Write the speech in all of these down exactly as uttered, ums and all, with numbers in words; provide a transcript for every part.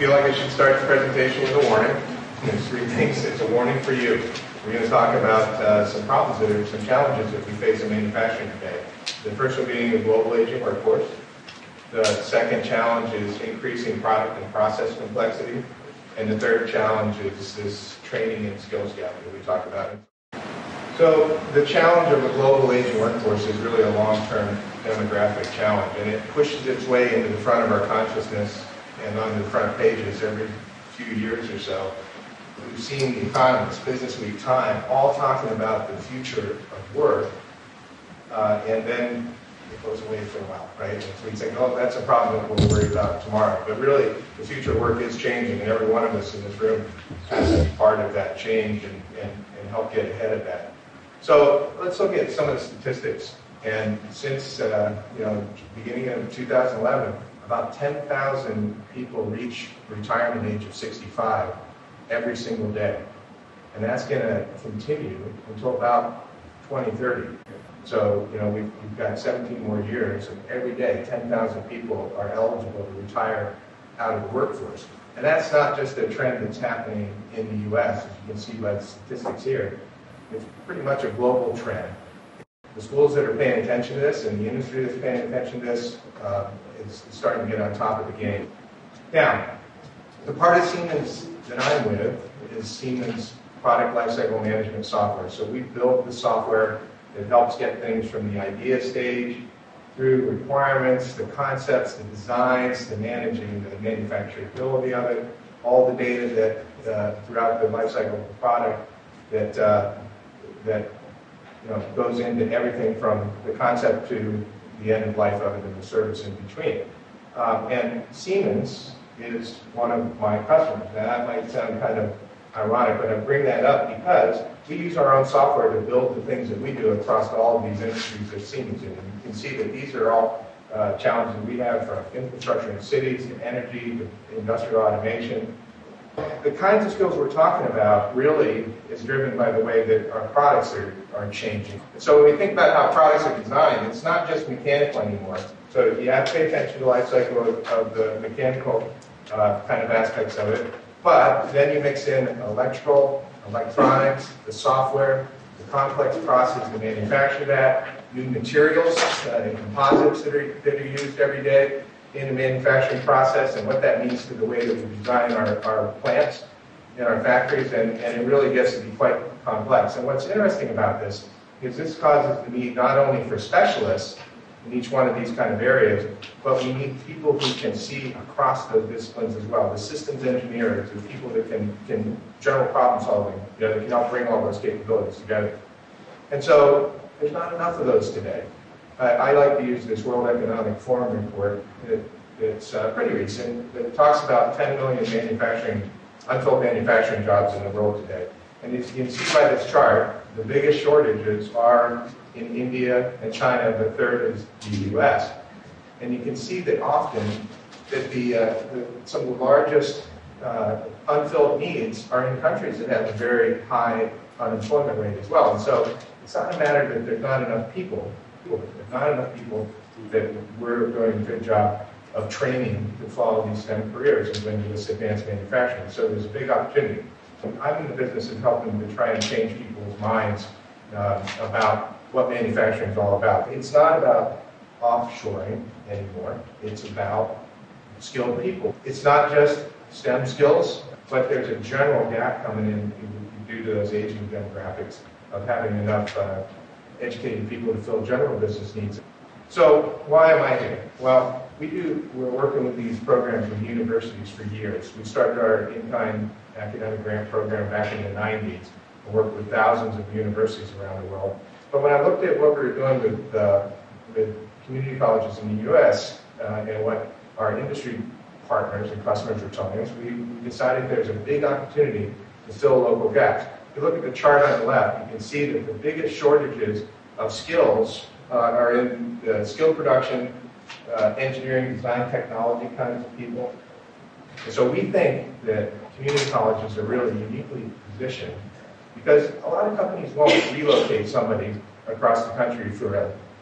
feel like I should start the presentation with a warning. There's three things. It's a warning for you. We're going to talk about uh, some problems that are, some challenges that we face in manufacturing today. The first one being the global aging workforce. The second challenge is increasing product and process complexity. And the third challenge is this training and skills gap that we talked about. So the challenge of a global aging workforce is really a long-term demographic challenge, and it pushes its way into the front of our consciousness and on the front pages every few years or so. We've seen The Economist, Business Week, Time, all talking about the future of work, uh, and then it goes away for a while, right? And so we think, oh, that's a problem that we'll worry about tomorrow. But really, the future of work is changing, and every one of us in this room has to be part of that change and, and, and help get ahead of that. So let's look at some of the statistics. And since uh, you know, beginning of two thousand eleven, about ten thousand people reach retirement age of sixty-five every single day. And that's going to continue until about twenty thirty. So, you know, we've, we've got seventeen more years, and every day ten thousand people are eligible to retire out of the workforce. And that's not just a trend that's happening in the U S, as you can see by the statistics here. It's pretty much a global trend. The schools that are paying attention to this and the industry that's paying attention to this uh, is starting to get on top of the game. Now, the part of Siemens that I'm with is Siemens Product Lifecycle Management Software. So we built the software that helps get things from the idea stage through requirements, the concepts, the designs, the managing, the manufacturability of it, all the data that uh, throughout the lifecycle of the product that uh, that you know, goes into everything from the concept to the end of life of it and the service in between. Um, and Siemens is one of my customers. Now that might sound kind of ironic, but I bring that up because we use our own software to build the things that we do across all of these industries that Siemens in. And you can see that these are all uh, challenges we have, from infrastructure in cities to energy to industrial automation. The kinds of skills we're talking about really is driven by the way that our products are, are changing. So when we think about how products are designed, it's not just mechanical anymore. So you have to pay attention to the life cycle of, of the mechanical uh, kind of aspects of it. But then you mix in electrical, electronics, the software, the complex process to manufacture that, new materials, uh, and composites that are, that are used every day in the manufacturing process, and what that means to the way that we design our, our plants and our factories, and, and it really gets to be quite complex. And what's interesting about this is this causes the need not only for specialists in each one of these kind of areas, but we need people who can see across those disciplines as well. The systems engineers, the people that can, can general problem solving, you know, that can help bring all those capabilities together. And so there's not enough of those today. I like to use this World Economic Forum report. It, it's uh, pretty recent. It talks about ten million manufacturing, unfilled manufacturing jobs in the world today. And as you can see by this chart, the biggest shortages are in India and China. The third is the U S. And you can see that often that the, uh, the some of the largest uh, unfilled needs are in countries that have a very high unemployment rate as well. And so it's not a matter that there's not enough people. There's not enough people that we're doing a good job of training to follow these STEM careers and go into this advanced manufacturing. So there's a big opportunity. I'm in the business of helping to try and change people's minds uh, about what manufacturing is all about. It's not about offshoring anymore. It's about skilled people. It's not just STEM skills, but there's a general gap coming in due to those aging demographics of having enough uh, educated people to fill general business needs. So why am I here? Well, we do, we're working with these programs with universities for years. We started our in-kind academic grant program back in the nineties and worked with thousands of universities around the world. But when I looked at what we were doing with, uh, with community colleges in the U S uh, and what our industry partners and customers are telling us, we decided there's a big opportunity to fill local gaps. If you look at the chart on the left, you can see that the biggest shortages of skills uh, are in uh, skill production, uh, engineering, design, technology kinds of people. And so we think that community colleges are really uniquely positioned because a lot of companies won't relocate somebody across the country for a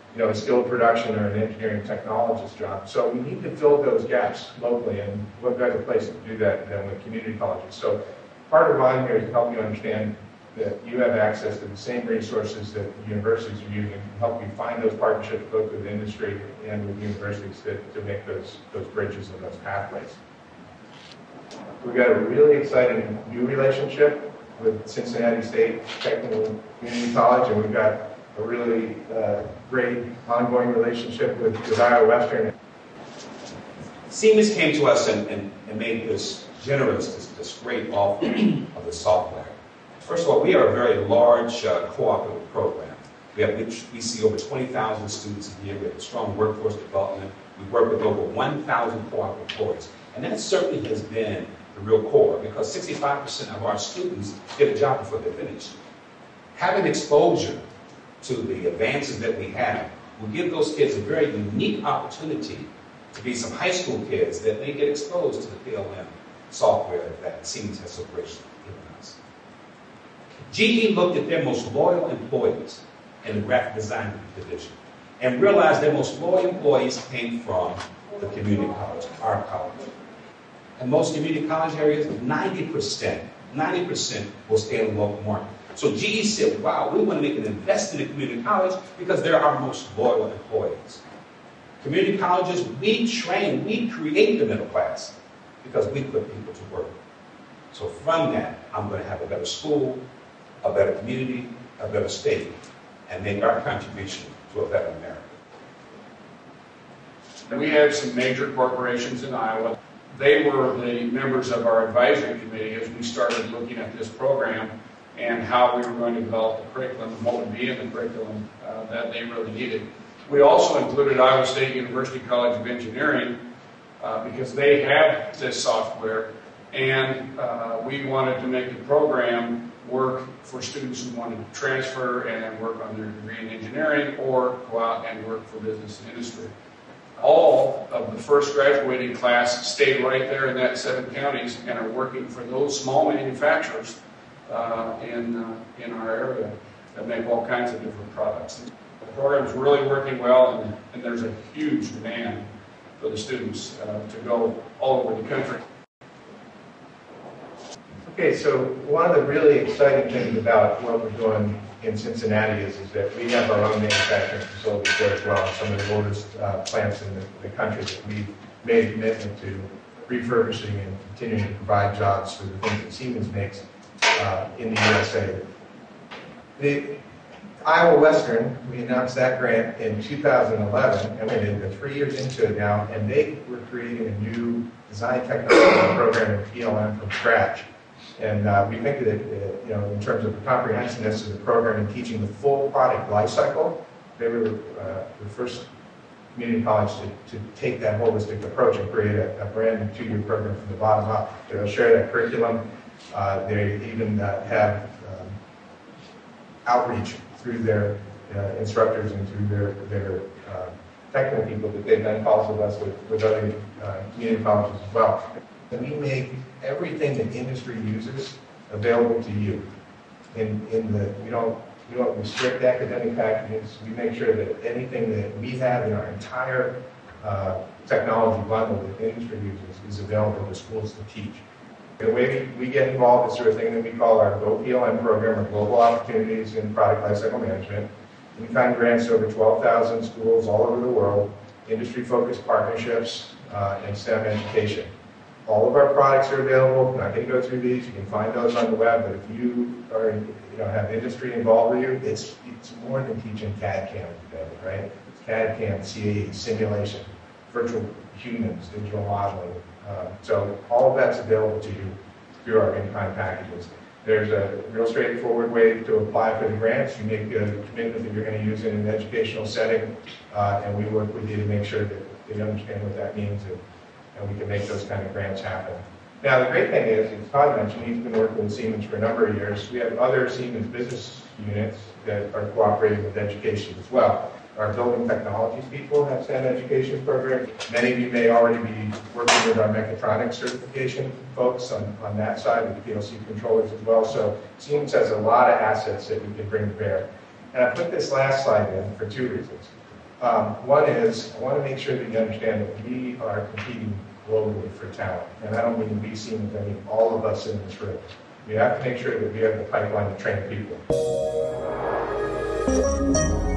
you know, a skilled production or an engineering technologist job. So we need to fill those gaps locally, and what better place to do that than with community colleges. So part of mine here is to help you understand that you have access to the same resources that universities are using to help you find those partnerships both with industry and with universities to, to make those, those bridges and those pathways. We've got a really exciting new relationship with Cincinnati State Technical Community College, and we've got a really uh, great ongoing relationship with, with Iowa Western. Siemens came to us and, and, and made this generous, this, this great offer of the software. First of all, we are a very large uh, cooperative program. We, have, we, we see over twenty thousand students a year. We have a strong workforce development. We work with over one thousand cooperative employees. And that certainly has been the real core, because sixty-five percent of our students get a job before they're finished. Having exposure to the advances that we have will give those kids a very unique opportunity to be some high school kids that may get exposed to the P L M software that Siemens has so graciously given us. G E looked at their most loyal employees in the graphic design division and realized their most loyal employees came from the community college, our college. And most community college areas, ninety percent, ninety percent will stay in the local market. So G E said, wow, we want to make an investment in community college because they're our most loyal employees. Community colleges, we train, we create the middle class because we put people to work. So from that, I'm going to have a better school, a better community, a better state, and make our contribution to a better America. We have some major corporations in Iowa. They were the members of our advisory committee as we started looking at this program and how we were going to develop the curriculum and what would be in the curriculum uh, that they really needed. We also included Iowa State University College of Engineering uh, because they had this software, and uh, we wanted to make the program work for students who wanted to transfer and work on their degree in engineering or go out and work for business and industry. All of the first graduating class stayed right there in that seven counties and are working for those small manufacturers uh, in, uh, in our area that make all kinds of different products. The program is really working well, and, and there's a huge demand for the students uh, to go all over the country. Okay, so one of the really exciting things about what we're doing in Cincinnati is, is that we have our own manufacturing facilities there as well, some of the oldest uh, plants in the, the country that we've made a commitment to refurbishing and continuing to provide jobs for the things that Siemens makes uh, in the U S A. The Iowa Western, we announced that grant in two thousand eleven, and we're three years into it now, and they were creating a new design technology program in P L M from scratch. And uh, we think that, uh, you know, in terms of the comprehensiveness of the program and teaching the full product life cycle, they were uh, the first community college to, to take that holistic approach and create a, a brand new two-year program from the bottom up. They'll share that curriculum. Uh, they even uh, have um, outreach through their uh, instructors and through their, their uh, technical people that they've done calls with us with, with other uh, community colleges as well. And we make everything that industry uses available to you. In, in the, we don't, we don't restrict academic packages. We make sure that anything that we have in our entire uh, technology bundle that industry uses is available to schools to teach. The way we, we get involved is through a thing that we call our Go P L M program, or Global Opportunities in Product Lifecycle Management. We find grants to over twelve thousand schools all over the world, industry-focused partnerships, uh, and STEM education. All of our products are available. I'm not going to go through these. You can find those on the web. But if you are, you know, have industry involved with you, it's it's more than teaching C A D C A M together, right? It's C A D C A M, C A E, simulation, virtual humans, digital modeling. Uh, so all of that's available to you through our in-kind packages. There's a real straightforward way to apply for the grants. You make a commitment that you're going to use it in an educational setting, uh, and we work with you to make sure that they understand what that means. And, and we can make those kind of grants happen. Now, the great thing is, as Todd mentioned, he's been working with Siemens for a number of years. We have other Siemens business units that are cooperating with education as well. Our building technologies people have STEM education programs. Many of you may already be working with our mechatronics certification folks on, on that side with P L C controllers as well. So Siemens has a lot of assets that we can bring to bear. And I put this last slide in for two reasons. Um, one is, I want to make sure that you understand that we are competing globally for talent. And I don't mean we seen with any, all of us in this room. We have to make sure that we have the pipeline to train people.